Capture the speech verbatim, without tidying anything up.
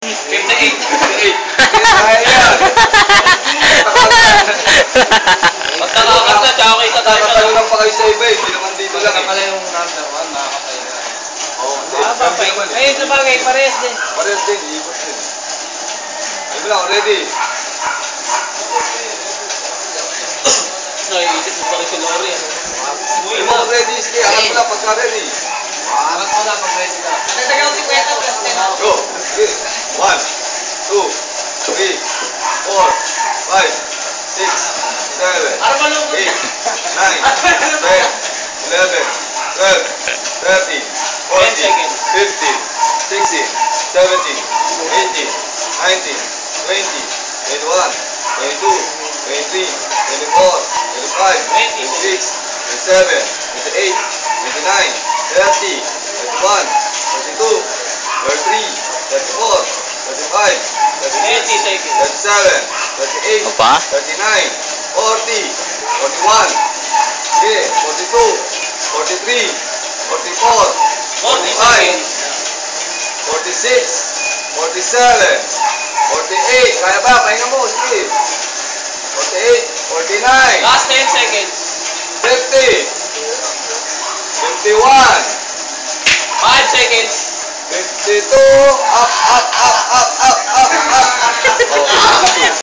fifty-eight. fifty-eight. Ayan. Magtakakas na, tsaka kayo sa tayo. Nakatayo lang pa kayo sa iba eh. Hindi naman dito lang. Pala yung number one, makakapay na. Oo, hindi. Makakapay. Ayun sa bagay, parehas din. Parehas din, iikot din. Ayun lang, ready. Naiisip mo pa rin si Lori. Ayun mo, ready. Sige, alam mo lang pagka ready. Angat mo na pag ready ka. Natatagal si Kweta plus ten. Go. Sige. One, two, three, four, five, six, seven, Para malungkot eight, ka. nine, ten, eleven, twelve, thirteen, fourteen, fifteen, sixteen, seventeen, eighteen, nineteen, twenty, twenty-one, twenty-two, twenty-three, twenty-four, twenty-five, twenty-six, twenty-seven, twenty-eight, twenty-nine, thirty, thirty-one, thirty-two, thirty-three, thirty-four, thirty-five, thirty-six, thirty-seven, thirty-eight, Apa? thirty-nine, forty, forty-one, okay, forty-two, forty-three, forty-four, forty-five, forty-six, forty-seven, forty-eight, kaya ba? Pahinga mo, Steve. forty-eight, forty-nine, Last ten seconds. fifty, fifty-one, five seconds. fifty-two, up, up, up, up, up, up, up.